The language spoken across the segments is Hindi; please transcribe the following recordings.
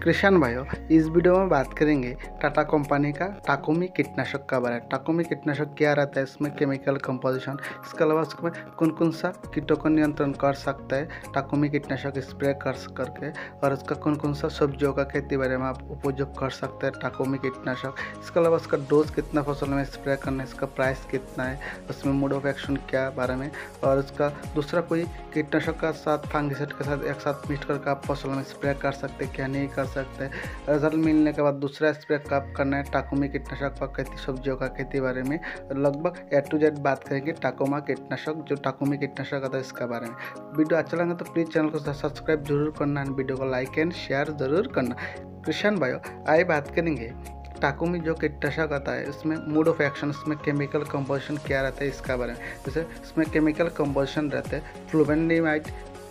किसान भाइयों, इस वीडियो में बात करेंगे टाटा कंपनी का टाकोमी कीटनाशक का बारे में। टाकोमी कीटनाशक क्या रहता है, इसमें केमिकल कंपोजिशन, इसके अलावा उसमें कौन कौन सा कीटों का नियंत्रण कर सकता है टाकोमी कीटनाशक स्प्रे करके, और उसका कौन कौन सा सब्जियों का खेती बारे में आप उपयोग कर सकते हैं टाकोमी कीटनाशक। इसके अलावा उसका डोज कितना फसल में स्प्रे करना है, इसका प्राइस कितना है, उसमें मोड ऑफ एक्शन क्या बारे में, और उसका दूसरा कोई कीटनाशक का साथ फंगिसाइड के साथ एक साथ मिक्स करके आप फसल में स्प्रे कर सकते हैं क्या नहीं कर सकते। रिजल्ट मिलने के बाद दूसरा स्प्रे कब करना है टाकोमी कीटनाशक का खेती सब्जियों का खेती बारे में लगभग A to Z बात करेंगे। टाकोमा कीटनाशक जो टाकोमी कीटनाशक आता है इसका बारे में। वीडियो अच्छा लगा तो प्लीज़ चैनल को सब्सक्राइब जरूर करना एंड वीडियो को लाइक एंड शेयर जरूर करना। किसान भाइयों, आइए बात करेंगे टाकोमी जो कीटनाशक आता है इसमें मोड ऑफ एक्शन, इसमें केमिकल कंपोजिशन क्या रहता है इसका बारे में। जैसे इसमें केमिकल कंपोजिशन रहता है फ्लुवेंडिमाइड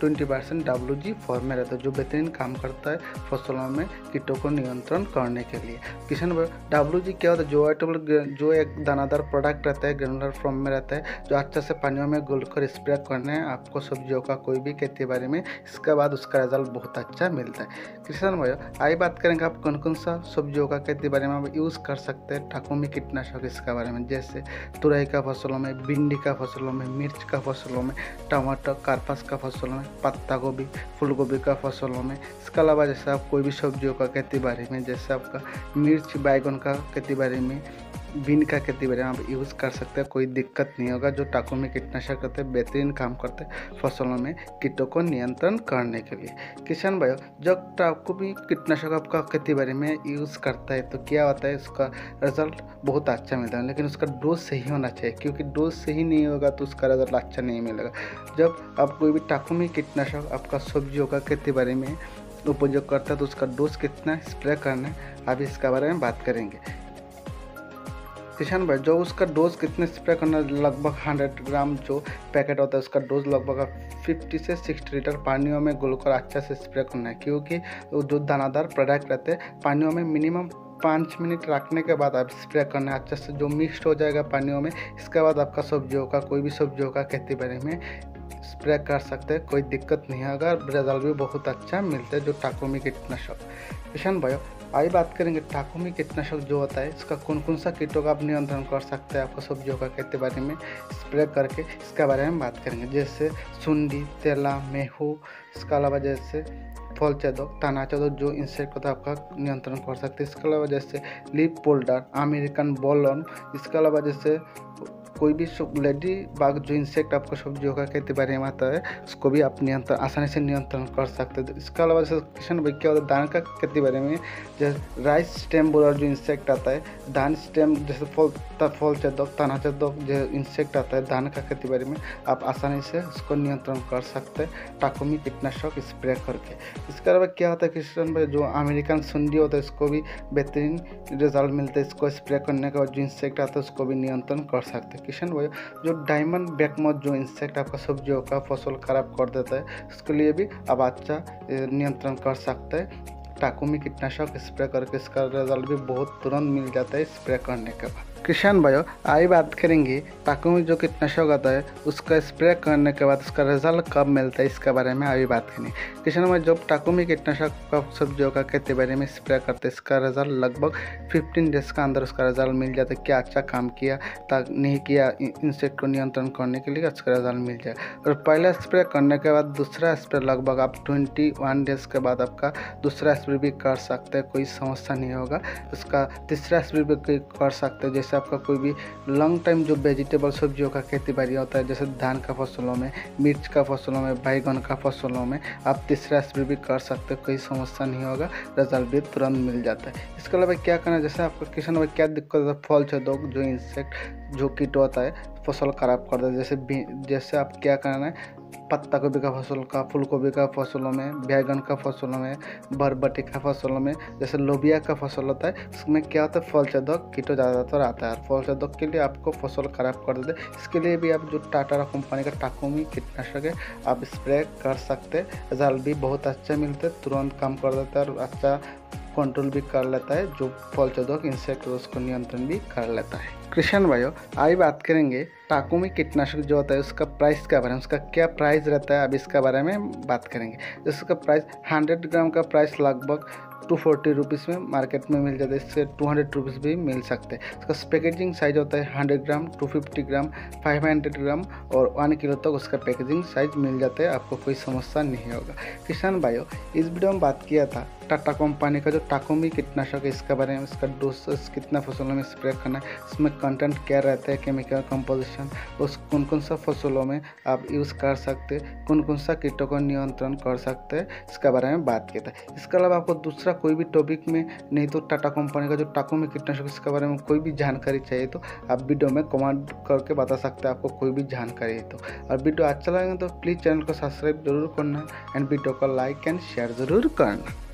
20% WG फॉर्म में रहता है, जो बेहतरीन काम करता है फसलों में कीटों को नियंत्रण करने के लिए। किसान WG क्या होता है, जो एक दानादार प्रोडक्ट रहता है, ग्रेनुलर फॉर्म में रहता है, जो अच्छा से पानियों में घुलकर स्प्रे करने हैं आपको सब्जियों का कोई भी खेती बाड़ी में। इसके बाद उसका रिजल्ट बहुत अच्छा मिलता है। किसान भाइयों, आइए बात करेंगे आप कौन कौन सा सब्जियों का खेती बाड़ी में आप यूज़ कर सकते हैं टाकोमी कीटनाशक इसके बारे में। जैसे तुरई का फसलों में, भिंडी का फसलों में, मिर्च का फसलों में, टमाटर कार्पस का फसलों में, पत्ता गोभी फूल गोभी का फसलों में। इसके अलावा जैसे आप कोई भी सब्जियों का खेती बाड़ी में, जैसे आपका मिर्च बैगन का खेती बाड़ी में, बीन का खेती बाड़ी में आप यूज़ कर सकते हैं, कोई दिक्कत नहीं होगा। जो टाकोमी कीटनाशक करते हैं बेहतरीन काम करते हैं फसलों में कीटों को नियंत्रण करने के लिए। किसान भाइयों, जब टाकोमी कीटनाशक आपका खेती बाड़ी में यूज़ करता है तो क्या होता है, उसका रिजल्ट बहुत अच्छा मिलता है, लेकिन उसका डोज सही होना चाहिए, क्योंकि डोज सही नहीं होगा तो उसका रिजल्ट अच्छा नहीं मिलेगा। जब आप कोई भी टाकोमी कीटनाशक आपका सब्जियों का खेती बाड़ी में उपयोग करता है तो उसका डोज कितना स्प्रे करना है अभी इसके बारे में बात करेंगे। किसान भाई, जो उसका डोज कितने स्प्रे करना, लगभग 100 ग्राम जो पैकेट होता है उसका डोज लगभग 50 से 60 लीटर पानियों में घुलकर अच्छा से स्प्रे करना है, क्योंकि जो दानादार प्रोडक्ट रहते हैं पानियों में मिनिमम 5 मिनट रखने के बाद आप स्प्रे करना है अच्छे से, जो मिक्स्ड हो जाएगा पानियों में। इसके बाद आपका सब्जियों का कोई भी सब्जियों का खेती बाड़ी में स्प्रे कर सकते हैं, कोई दिक्कत नहीं होगा, रिजल्ट भी बहुत अच्छा मिलता है जो टाकोमी कीटनाशक। किसान भाइयों, आइए बात करेंगे टाकोमी कीटनाशक जो होता है इसका कौन कौन सा कीटों का आप नियंत्रण कर सकते हैं आपको सब्जियों का खेती बाड़ी में स्प्रे करके, इसके बारे में बात करेंगे। जैसे सुंडी, तेला, मेहू, इसके अलावा जैसे फल चेदक, तना चेदक जो इंसेक्ट होता है आपका नियंत्रण कर सकते हैं। इसके अलावा जैसे लीफ पोल्डर, अमेरिकन बोलन, इसके अलावा जैसे कोई भी लेडी बाग जो इंसेक्ट आपको सब्जियों का खेती बाड़ी में आता है उसको भी आप नियंत्रण आसानी से नियंत्रण कर सकते हैं। इसके अलावा जैसे किसान भाई क्या होता है धान का खेती बाड़ी में, जैसे राइस स्टेम बोलर जो इंसेक्ट आता है, धान स्टेम जैसे फल चेदक, तना चेदक जो इंसेक्ट आता है धान का खेती बाड़ी में, आप आसानी से उसको नियंत्रण कर सकते हैं टाकोमी कीटनाशक स्प्रे करके। इसके अलावा क्या होता है किसान भाई, जो अमेरिकन सुंडी होता है इसको भी बेहतरीन रिजल्ट मिलता है, इसको स्प्रे करने के बाद जो इंसेक्ट आता है उसको भी नियंत्रण कर सकते हैं। किसान भाई, जो डायमंड बैकमोथ जो इंसेक्ट आपका सब्जियों का फसल खराब कर देता है उसके लिए भी आप अच्छा नियंत्रण कर सकते हैं टाकोमी कीटनाशक स्प्रे करके। इसका रिजल्ट भी बहुत तुरंत मिल जाता है स्प्रे करने के बाद। किसान भाइयों, आइए बात करेंगे टाकोमी जो कीटनाशक आता है उसका स्प्रे करने के बाद उसका रिजल्ट कब मिलता है इसके बारे में अभी बात करेंगे। किसान भाई, जब टाकोमी कीटनाशक का सब्जियों का खेती बाड़ी में स्प्रे करते हैं इसका रिजल्ट लगभग 15 डेज का अंदर उसका रिजल्ट मिल जाता है, क्या अच्छा काम किया नहीं किया इंसेक्ट को नियंत्रण करने के लिए उसका रिजल्ट मिल जाए। और पहला स्प्रे करने के बाद दूसरा स्प्रे लगभग आप 21 डेज के बाद आपका दूसरा स्प्रे भी कर सकते हैं, कोई समस्या नहीं होगा। उसका तीसरा स्प्रे भी कर सकते हैं। जैसे आपका कोई भी लॉन्ग टाइम जो वेजिटेबल सब्जियों का खेती बाड़ी होता है, जैसे धान का फसलों में, मिर्च का फसलों में, बैगन का फसलों में आप तीसरा स्प्रे भी कर सकते हैं, कोई समस्या नहीं होगा, रिजल्ट भी तुरंत मिल जाता है। इसके अलावा क्या करना है, जैसे आपका किसान में क्या दिक्कत होता है, फल चेदक जो इंसेक्ट जो कीट होता है फसल खराब करता है, जैसे आप क्या करना है, पत्ता गोभी का फसल का, फूल गोभी का फसलों में, बैगन का फसलों में, बरबटी का फसलों में, जैसे लोबिया का फसल होता है उसमें क्या होता है फल चेदक कीटों ज़्यादातर आता है, फल चेदक के लिए आपको फसल खराब कर देते हैं। इसके लिए भी आप जो टाटा कंपनी का टाकोमी कीटनाशक है आप स्प्रे कर सकते हैं, रिजल्ट भी बहुत अच्छा मिलता है, तुरंत काम कर देता है और अच्छा कंट्रोल भी कर लेता है, जो फल चेदक इंसेक्ट उसको नियंत्रण भी कर लेता है। कृष्ण भाइयों, आज बात करेंगे टाकुमी कीटनाशक जो होता है उसका प्राइस के बारे में। उसका क्या प्राइस रहता है, अब इसका बारे में बात करेंगे। इसका प्राइस 100 ग्राम का प्राइस लगभग 240 रुपीज़ में मार्केट में मिल जाता है। इससे 200 रुपीज़ भी मिल सकते हैं। इसका पैकेजिंग साइज होता है 100 ग्राम, 250 ग्राम, 500 ग्राम और 1 किलो तक उसका पैकेजिंग साइज मिल जाता है। आपको कोई समस्या नहीं होगा। किसान भाइयों, इस वीडियो में बात किया था टाटा कंपनी का जो टाकुमी कीटनाशक है इसके बारे में। इसका डोसेस कितना फसलों में स्प्रे करना है, इसमें कंटेंट क्या रहता है, केमिकल कंपोजिशन, उस कौन कौन सा फसलों में आप यूज़ कर सकते हैं, कौन कौन सा कीटों को नियंत्रण कर सकते हैं, इसके बारे में बात किया था। इसके अलावा आपको दूसरा कोई भी टॉपिक में नहीं तो टाटा कंपनी का जो टाकुमी कीटनाशक इसके बारे में कोई भी जानकारी चाहिए तो आप वीडियो में कमेंट करके बता सकते हैं आपको कोई भी जानकारी है तो। और वीडियो अच्छा लगे तो प्लीज़ चैनल को सब्सक्राइब जरूर करना एंड वीडियो को लाइक एंड शेयर ज़रूर करना।